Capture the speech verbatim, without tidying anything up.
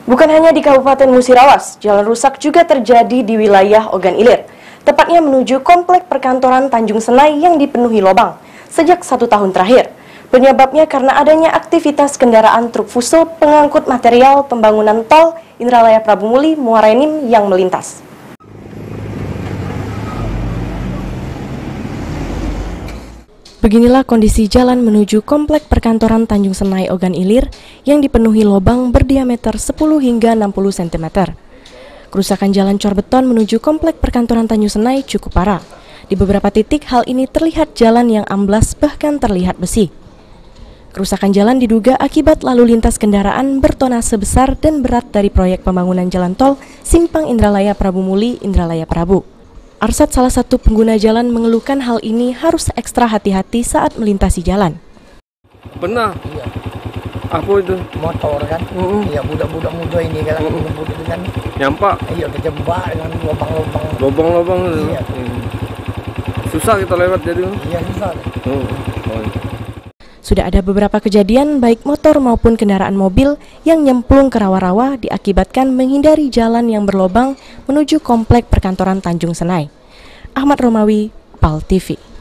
Bukan hanya di Kabupaten Musirawas, jalan rusak juga terjadi di wilayah Ogan Ilir. Tepatnya menuju komplek perkantoran Tanjung Senai yang dipenuhi lubang sejak satu tahun terakhir. Penyebabnya karena adanya aktivitas kendaraan truk fuso pengangkut material pembangunan tol Indralaya Prabu Muli Muara Enim yang melintas. Beginilah kondisi jalan menuju komplek perkantoran Tanjung Senai Ogan Ilir yang dipenuhi lubang berdiameter sepuluh hingga enam puluh sentimeter. Kerusakan jalan cor beton menuju komplek perkantoran Tanjung Senai cukup parah. Di beberapa titik hal ini terlihat jalan yang amblas bahkan terlihat besi. Kerusakan jalan diduga akibat lalu lintas kendaraan bertonase besar dan berat dari proyek pembangunan jalan tol Simpang Indralaya Prabu Muli Indralaya Prabu. Arsat, salah satu pengguna jalan, mengeluhkan hal ini harus ekstra hati-hati saat melintasi jalan. Pernah? Iya. Apa itu? Motor kan? Uh-uh. Iya, budak-budak muda ini kan, uh-uh. budak itu kan. Nyampak? Iya, kejebak dengan lubang-lubang. Lubang-lubang itu? Iya. Hmm. Susah kita lewat jadi? Iya, susah. Uh. Oh. Sudah ada beberapa kejadian baik motor maupun kendaraan mobil yang nyemplung ke rawa-rawa diakibatkan menghindari jalan yang berlobang menuju komplek perkantoran Tanjung Senai. Ahmad Romawi, Pal T V.